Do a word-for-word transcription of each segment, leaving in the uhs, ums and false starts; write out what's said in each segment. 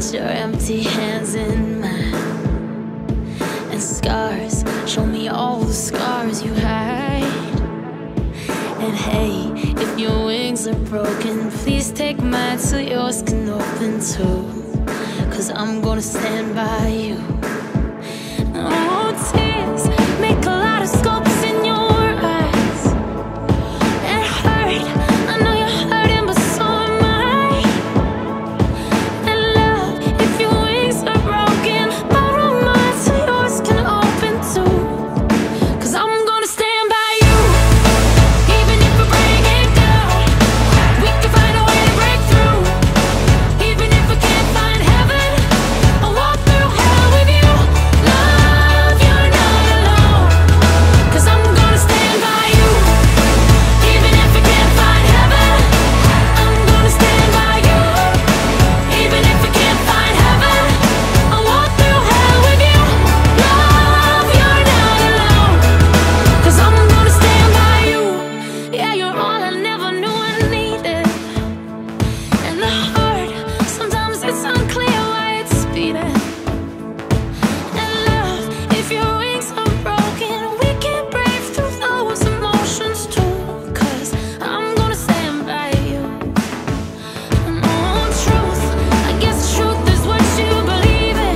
put your empty hands in mine, and scars, show me all the scars you hide. And hey, if your wings are broken, please take mine so yours can open too. Cause I'm gonna stand by you. Oh, tears make a lot of scopes in your eyes. It hurt, I know you're hurting, but so am I. And love, if your wings are broken, borrow mine so yours can open too. Cause I'm gonna stand by you. Even if we break it down, we can find a way to break through. Even if we can't find heaven, I'll walk through hell with you. Love, you're not alone. Cause I'm gonna stand by you. Even if we can't find heaven, I'm gonna stand by you. Even if we can't find heaven, I'll walk through hell with you. Love, you're not alone. Cause I'm gonna stand by you. Yeah, you're all I never knew I needed. And the heart, sometimes it's unclear why it's beating. And love, if your wings are broken, we can brave through those emotions too. Cause I'm gonna stand by you. And oh, truth, I guess truth is what you believe in.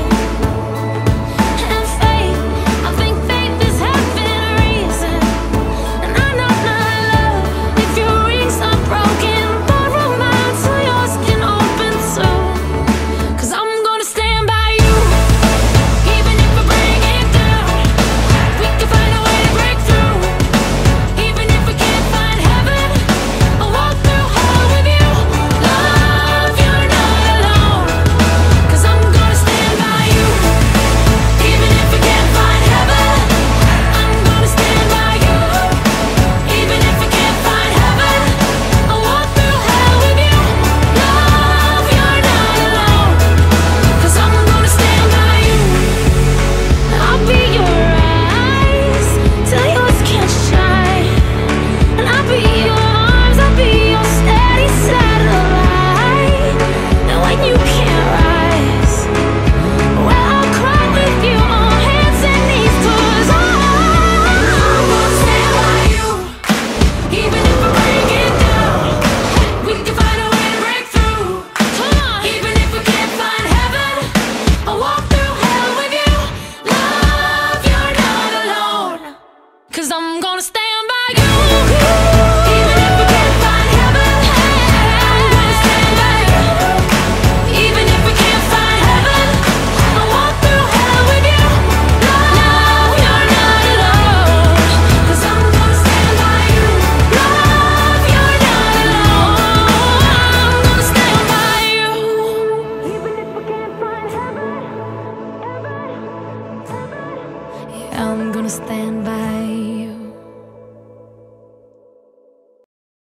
And faith, I think faith is having a reason. And I know my love, if your wings are broken, borrow mine so yours can open too. Cause I'm gonna stand by you. Even if we break it down, we can find a way to break through. Even if we can't find heaven, I'll walk through hell with you. Love, you're not alone. Cause I'm gonna stand by you. Even if we can't find heaven, I'm gonna stand by you. Even if we can't find heaven, I'll walk through hell with you. Love, you're not alone. Cause I'm gonna stand by you. I'll be your eyes till yours can't shine. And I'll be your arms, I'll be your steady satellite. And when you can't rise, well, I'll cry with you on hands and knees. Cause I'm gonna stand by you. Even if we break it down, we can find a way to break through. Come on. Even if we can't find heaven, I'll walk through hell with you. Love, you're not alone. Cause I'm gonna stand by you. Even if we can't find heaven, I'm gonna stand by you. Even if we can't find heaven, I'll walk through hell with you. Love, you're not alone. Cause I'm gonna stand by you. Love, you're not alone. I'm gonna stand by you. Even if we can't find heaven, heaven, heaven. Yeah, I'm gonna stand by you.